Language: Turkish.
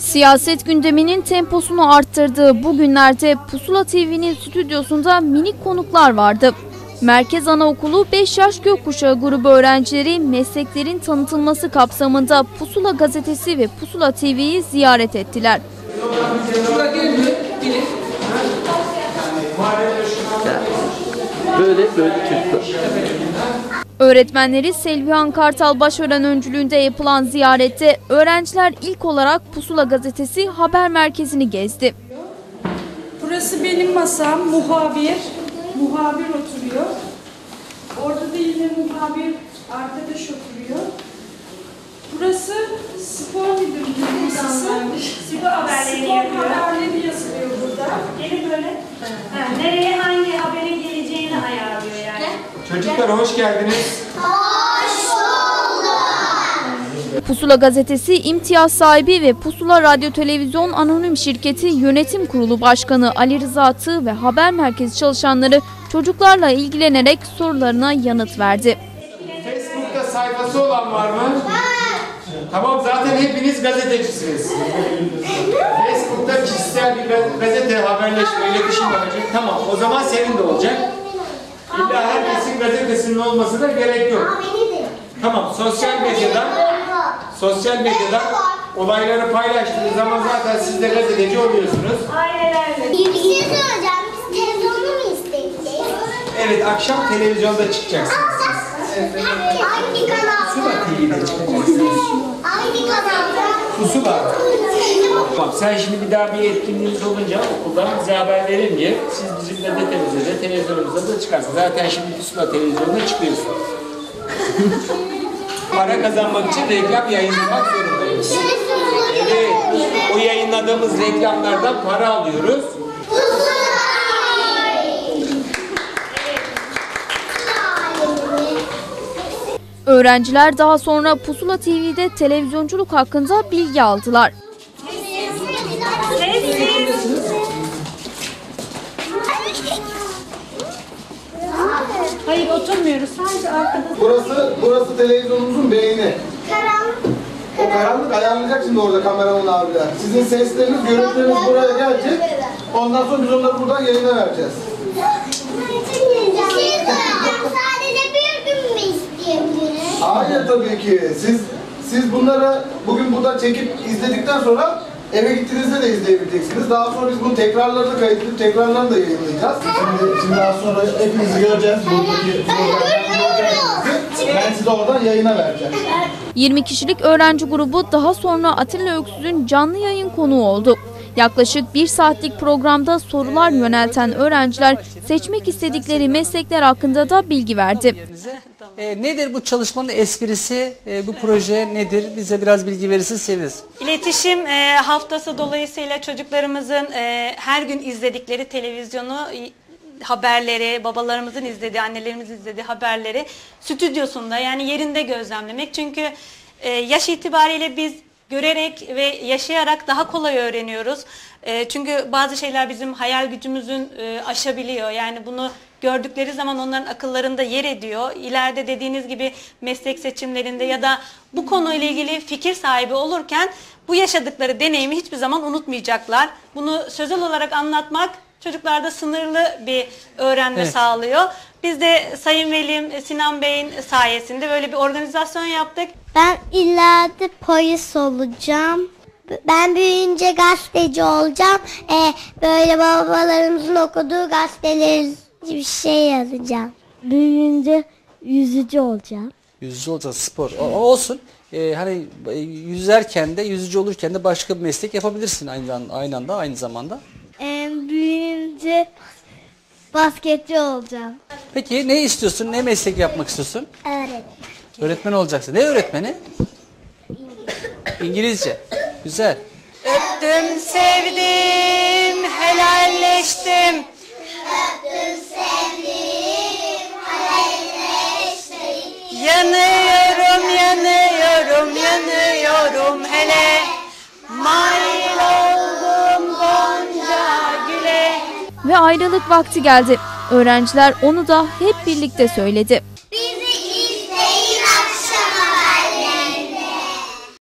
Siyaset gündeminin temposunu arttırdığı bu günlerde Pusula TV'nin stüdyosunda minik konuklar vardı. Merkez Anaokulu 5 Yaş Gökkuşağı grubu öğrencileri mesleklerin tanıtılması kapsamında Pusula gazetesi ve Pusula TV'yi ziyaret ettiler. Böyle çocuklar. Öğretmenleri Selvihan Kartal Başören öncülüğünde yapılan ziyarette öğrenciler ilk olarak Pusula gazetesi haber merkezini gezdi. Burası benim masam, muhabir oturuyor. Orada da yine muhabir arkadaş oturuyor. Burası spor müdürlüğü masası. Spor haberleri yazılıyor burada. Gelin böyle. Nereye hangi haberin geleceğini ayarlıyor yani. Çocuklar hoş geldiniz. Hoş bulduk. Pusula gazetesi imtiyaz sahibi ve Pusula Radyo Televizyon Anonim Şirketi Yönetim Kurulu Başkanı Ali Rıza Tığ ve haber merkezi çalışanları çocuklarla ilgilenerek sorularına yanıt verdi. Facebook'ta sayfası olan var mı? Tamam, zaten hepiniz gazetecisiniz. Facebook'ta kişisel bir gazete, haberleşme, iletişim yapacak. Tamam, o zaman senin de olacak. İlla herkesin gazetesinin olmasına gerek yok. Tamam, sosyal medyadan olayları paylaştığınız zaman zaten siz de gazeteci oluyorsunuz. Aynen. Bir şey söyleyeceğim. Biz televizyonda mı izleyeceğiz? Evet, akşam televizyonda çıkacaksınız. Hangi kanal? Pusula TV'de çıkacaksınız. Hangi kanalda? Pusula. Tamam, sen şimdi bir daha bir etkinliğiniz olunca okuldan bize haber verin diye siz bizim gazetemizde de televizyonumuzda da çıkarsınız. Zaten şimdi Pusula televizyonda çıkıyorsun. Para kazanmak için reklam yayınlamak zorundayız. Evet, o yayınladığımız reklamlardan para alıyoruz. Öğrenciler daha sonra Pusula TV'de televizyonculuk hakkında bilgi aldılar. Hayır, oturmuyoruz. Sadece arkada. Burası televizyonumuzun beyni. Karanlık. O karanlık ayarlayacak şimdi orada kameraman abiler. Sizin sesleriniz, görüntüleriniz buraya gelecek. Ondan sonra biz onları buradan yayına vereceğiz. Sadece bir gün mü isteyebiliriz? Hayır tabii ki. Siz bunları bugün burada çekip izledikten sonra eve gittiğinizde de izleyebileceksiniz. Daha sonra biz bunu tekrarlarını kaydedip tekrarlarını da yayınlayacağız. Şimdi daha sonra hepinizi göreceğiz. Buradaki ben size oradan yayına vereceğim. 20 kişilik öğrenci grubu daha sonra Atilla Öksüz'ün canlı yayın konuğu oldu. Yaklaşık 1 saatlik programda sorular yönelten öğrenciler seçmek istedikleri meslekler hakkında da bilgi verdi. Nedir bu çalışmanın esprisi, bu proje nedir? Bize biraz bilgi verirseniz seviniriz. İletişim haftası dolayısıyla çocuklarımızın her gün izledikleri televizyonu, haberleri, babalarımızın izlediği, annelerimizin izlediği haberleri stüdyosunda, yani yerinde gözlemlemek. Çünkü yaş itibariyle biz görerek ve yaşayarak daha kolay öğreniyoruz. Çünkü bazı şeyler bizim hayal gücümüzün aşabiliyor. Yani bunu gördükleri zaman onların akıllarında yer ediyor. İleride dediğiniz gibi meslek seçimlerinde ya da bu konuyla ilgili fikir sahibi olurken bu yaşadıkları deneyimi hiçbir zaman unutmayacaklar. Bunu sözel olarak anlatmak çocuklarda sınırlı bir öğrenme sağlıyor. Biz de Sayın Velim Sinan Bey'in sayesinde böyle bir organizasyon yaptık. Ben ileride polis olacağım. Ben büyüyünce gazeteci olacağım. Böyle babalarımızın okuduğu gazeteleri bir şey yazacağım. Büyüyünce yüzücü olacağım. Yüzücü olacağız, spor. Olsun. Hani yüzerken de, yüzücü olurken de başka bir meslek yapabilirsin aynı zamanda. Büyüyünce basketçi olacağım. Peki ne istiyorsun? Ne meslek yapmak istiyorsun? Öğretmen. Öğretmen olacaksın. Ne öğretmeni? İngilizce. Güzel. Öptüm, sevdim, helalleştim. Öptüm, sevdim, helalleştim. Yanıyorum, yanıyorum, yanıyorum hele. Mail oldum gonca güle. Ve ayrılık vakti geldi. Öğrenciler onu da hep birlikte söyledi.